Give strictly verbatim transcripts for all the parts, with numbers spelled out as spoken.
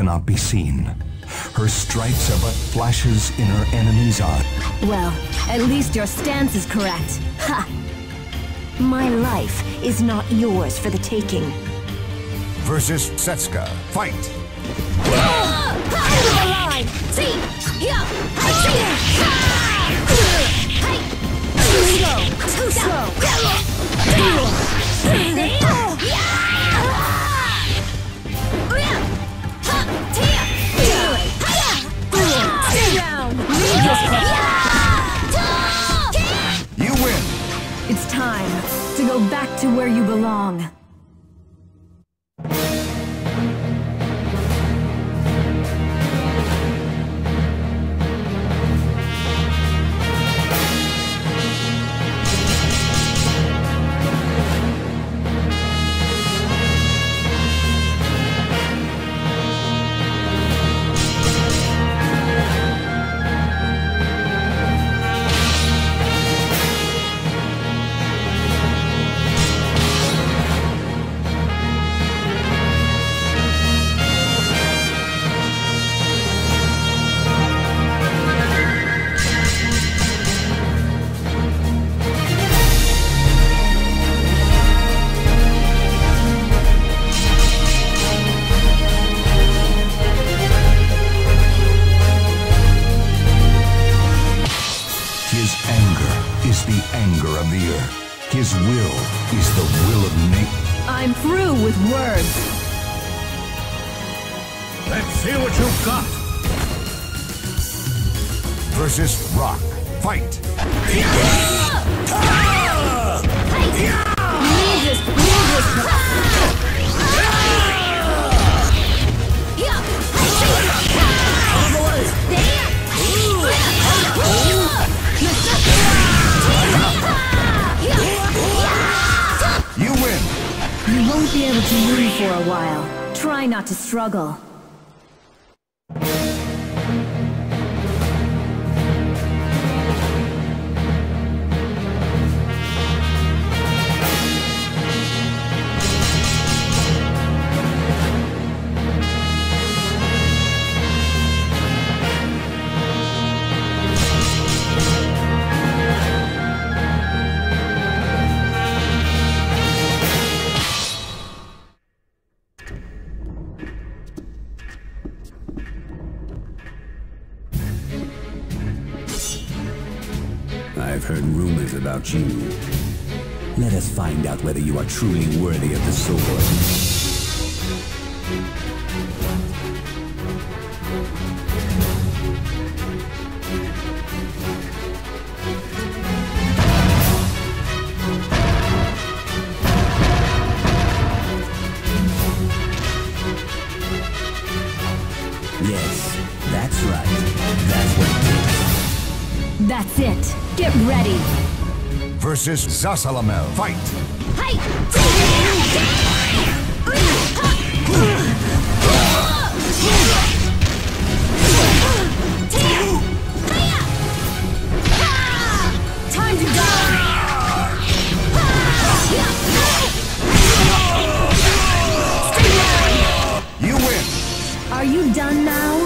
cannot be seen. Her strikes are but flashes in her enemy's eye. Well, at least your stance is correct. Ha! My life is not yours for the taking. Versus Setsuka. Fight! End of the line! See! Yeah! Too slow! Too slow! Stay down! You win! It's time to go back to where you belong. His will is the will of nature. I'm through with words. Let's see what you've got. Versus Rock. Fight! Leave this, leave this. You win! You won't be able to move for a while. Try not to struggle. I've heard rumors about you. Let us find out whether you are truly worthy of the sword. Yes, that's right. That's what it is. That's it. Get ready. Versus Zasalamel. Fight! Time to die! You win! Are you done now?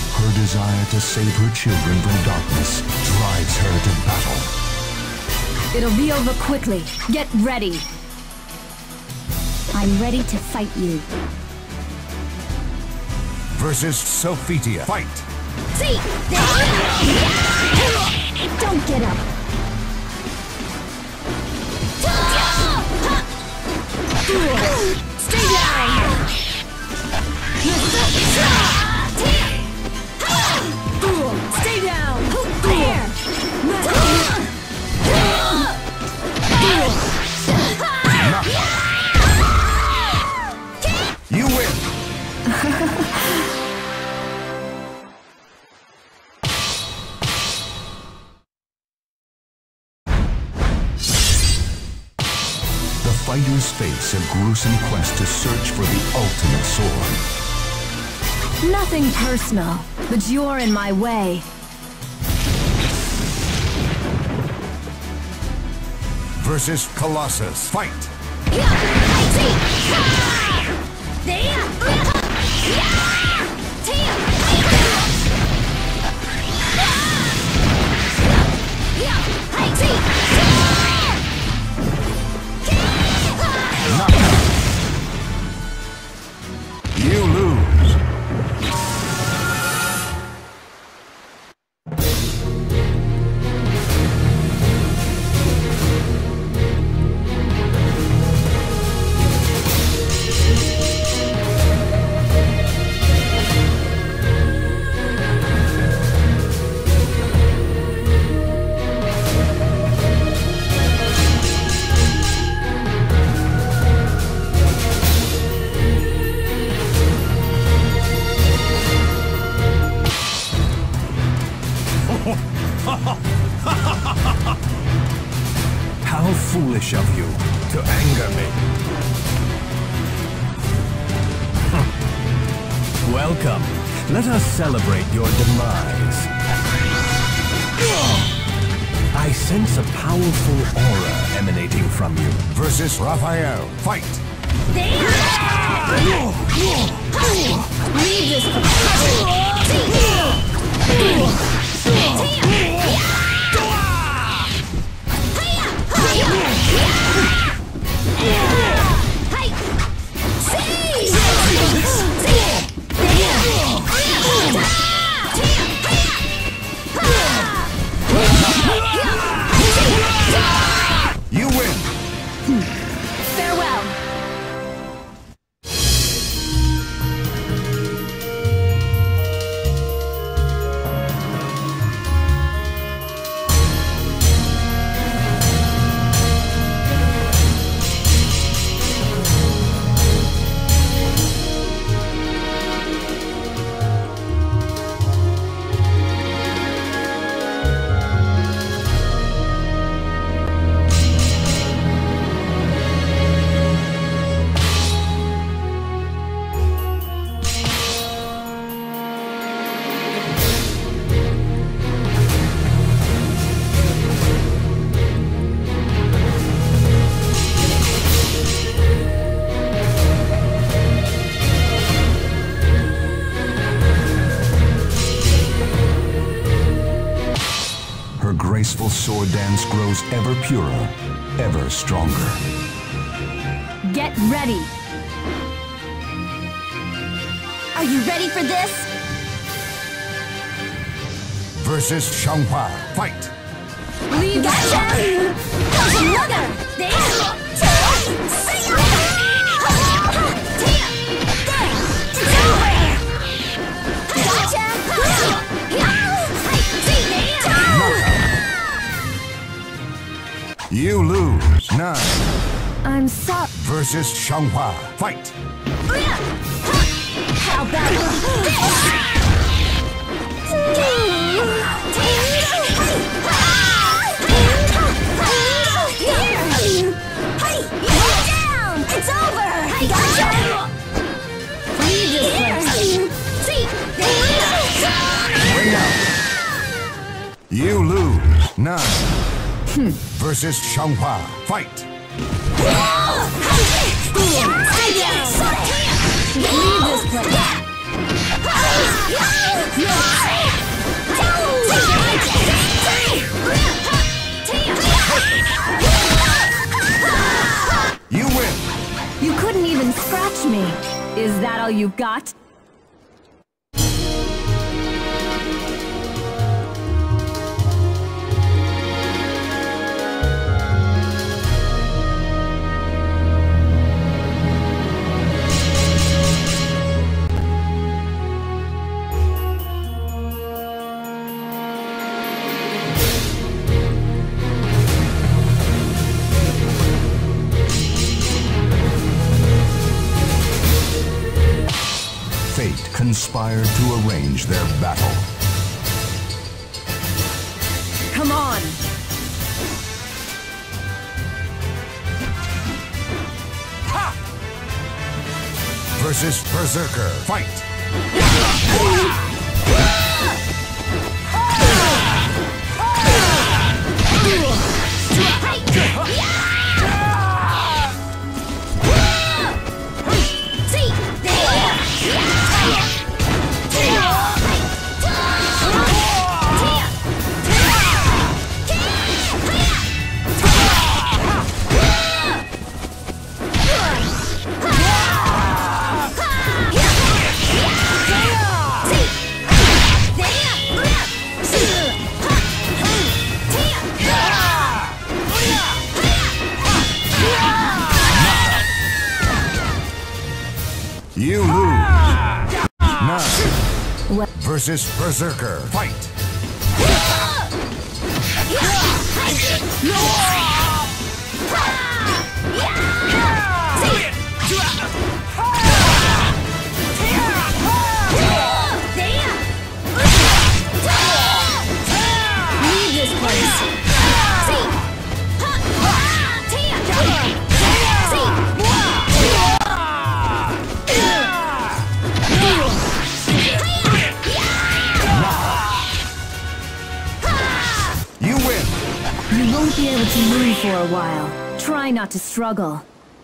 To save her children from darkness drives her to battle. It'll be over quickly. Get ready. I'm ready to fight you. Versus Sophitia. Fight! See! Don't get up. Stay down! Stay down! There! You win! Fighters face a gruesome quest to search for the ultimate sword. Nothing personal, but you're in my way. Versus Colossus. Fight! You lose. How foolish of you to anger me. Welcome. Let us celebrate your demise. I sense a powerful aura emanating from you. Versus Raphael. Fight! Leave this. You win! Farewell. graceful sword dance grows ever purer, ever stronger. Get ready! Are you ready for this? Versus Xianghua, fight! Leave that down! There's another! There! You lose. Nine. I'm sorry. Versus Xianghua, fight! How about this? Down! It's over! I gotcha! Leave this place! See! Way out! You lose. Nine. Versus Xianghua, fight! Leave this place! Finish me. Is that all you've got? Conspire to arrange their battle. Come on! Ha! Versus Berserker. Fight! You lose. Nine. Versus Berserker. Fight. Leave this place. You won't be able to move for a while. Try not to struggle.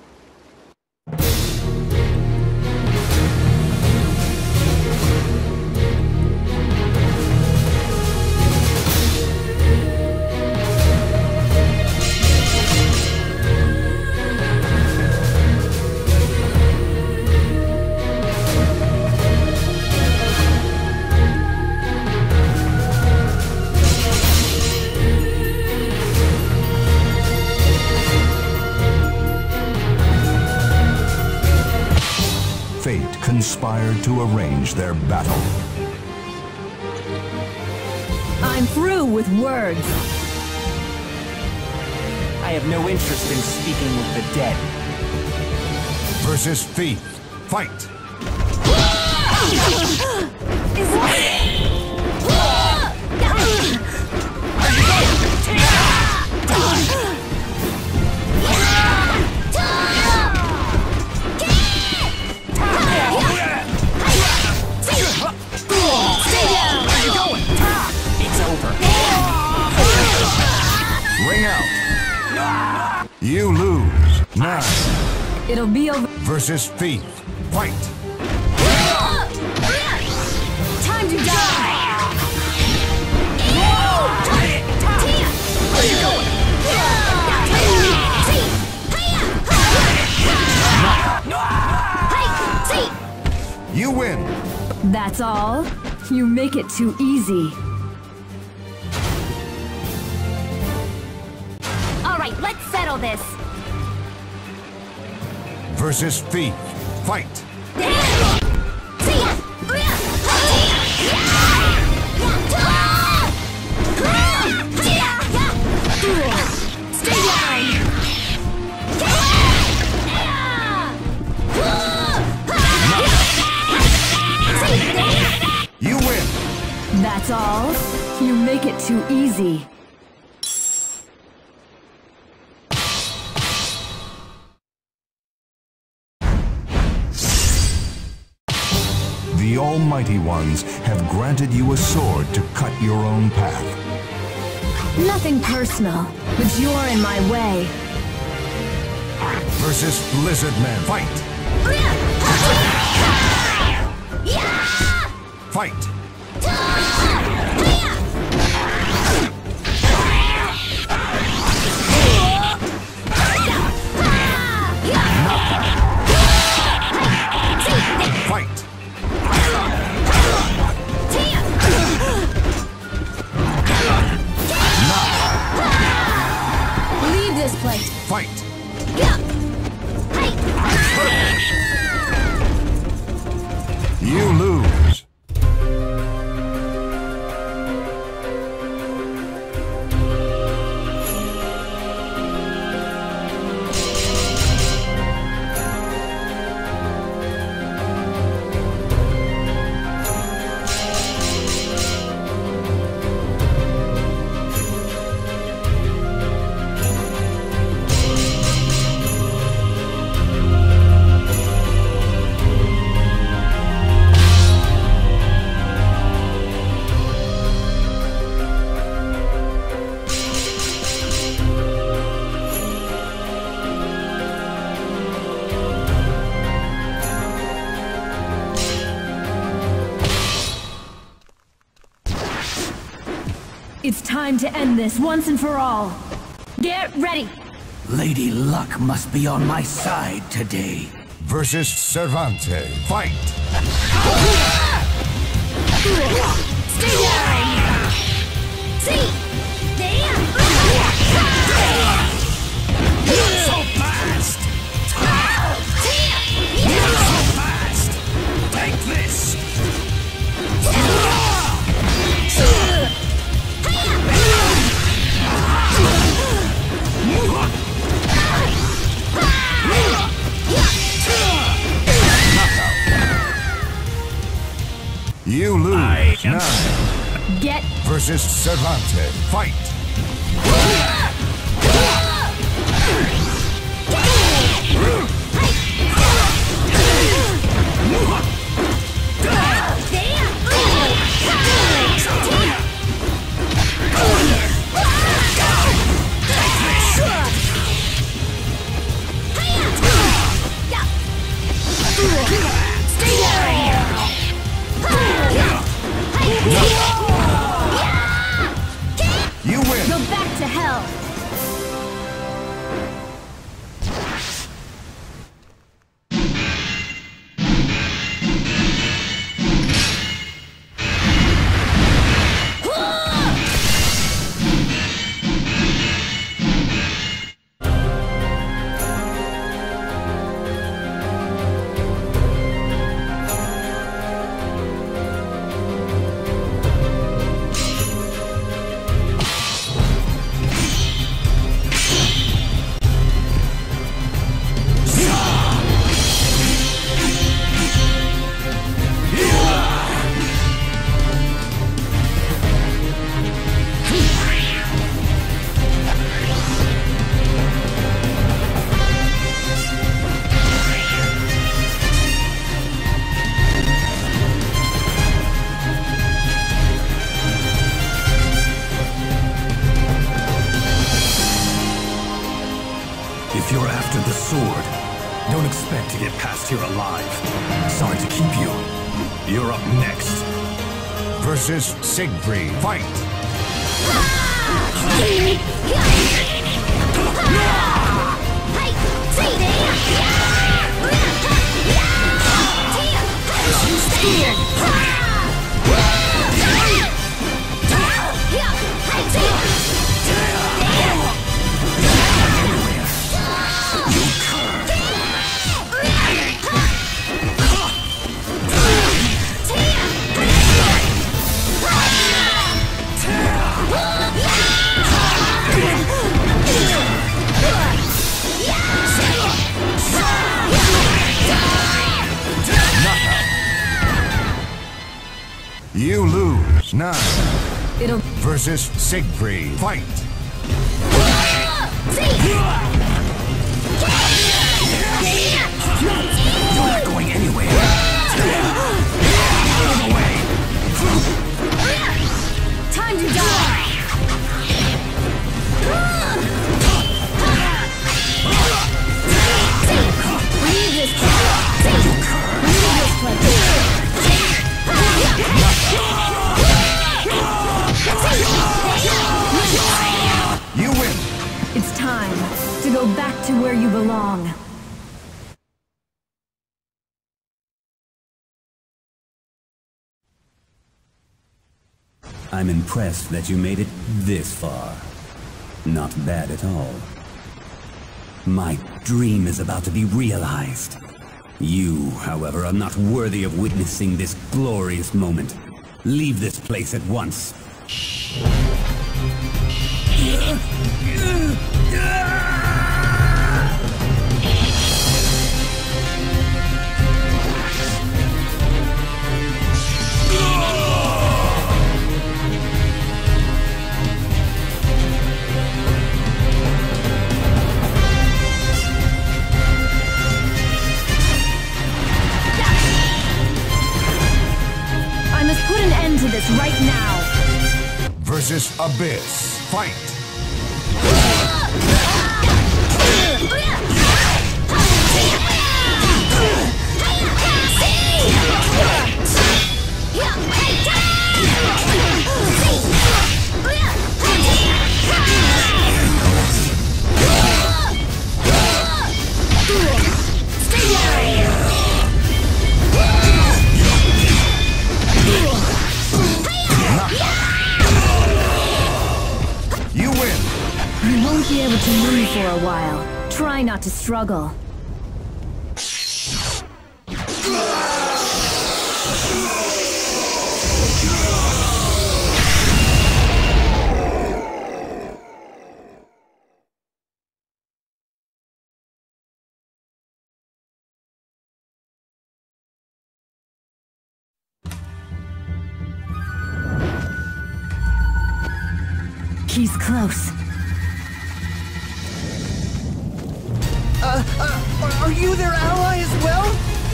Fate conspired to arrange their battle. I'm through with words. I have no interest in speaking with the dead. Versus Thief. Fight! Is it? Ring out. You lose. Nine. It'll be over. Versus Thief. Fight. Time to die. Where you going? You win. That's all? You make it too easy. Alright, let's settle this. Versus Thief. Fight. Stay down! You win. That's all? You make it too easy. The Almighty Ones have granted you a sword to cut your own path. Nothing personal, but you're in my way. Versus Lizardman. Fight. Fight. It's time to end this once and for all. Get ready! Lady Luck must be on my side today. Versus Cervantes. Fight! Stay there! See! You're so fast! You're so fast! Take this! You lose. Nine. Get Versus Cervantes. Fight! You win! Go back to hell! If you're after the sword, don't expect to get past here alive. Sorry to keep you. You're up next. Versus Siegfried. Fight! You lose. Nine. It'll Versus Siegfried. Fight! You're not going anywhere. Out of the way. time to die! Leave this place! Leave this place! You win! It's time to go back to where you belong. I'm impressed that you made it this far. Not bad at all. My dream is about to be realized. You, however, are not worthy of witnessing this glorious moment. Leave this place at once. I must put an end to this right now. Versus Abyss. Fight! a while. Try not to struggle. He's close. Uh, uh, are you their ally as well?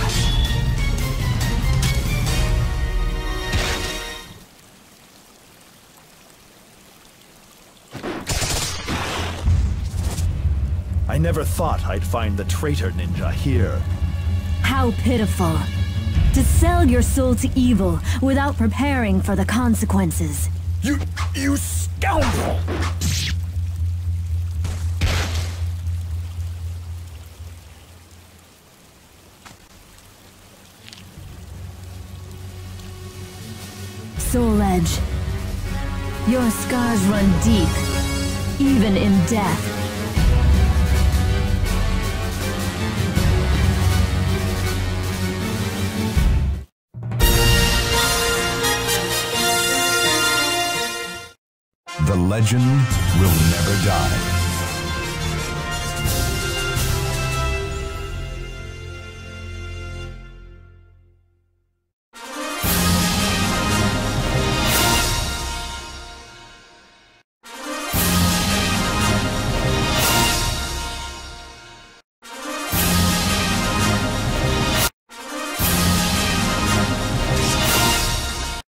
I never thought I'd find the traitor ninja here. How pitiful. To sell your soul to evil without preparing for the consequences. You... you scoundrel! Soul Edge. Your scars run deep, even in death. The legend will never die.